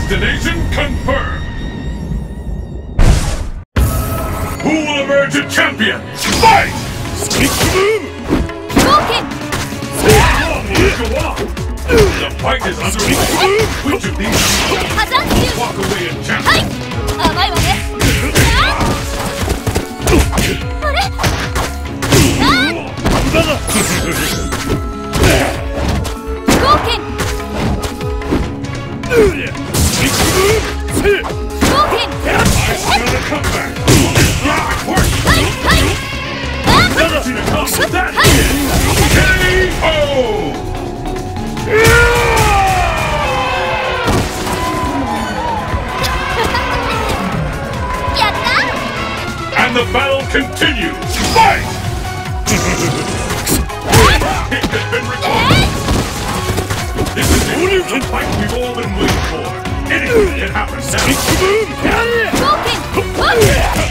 Destination confirmed! Who will emerge a champion? Fight! Broken! Long will it go on? The fight is underway! Which of these will walk away in champion? 甘いわね。あれ？Broken! Broken! I smell the comeback! Yeah, it worked! Never seen a combo that big! KO! And the battle continues! Fight! Hit has been recorded! This is it! The fight we've all been waiting for! Anything can happen now! Broken!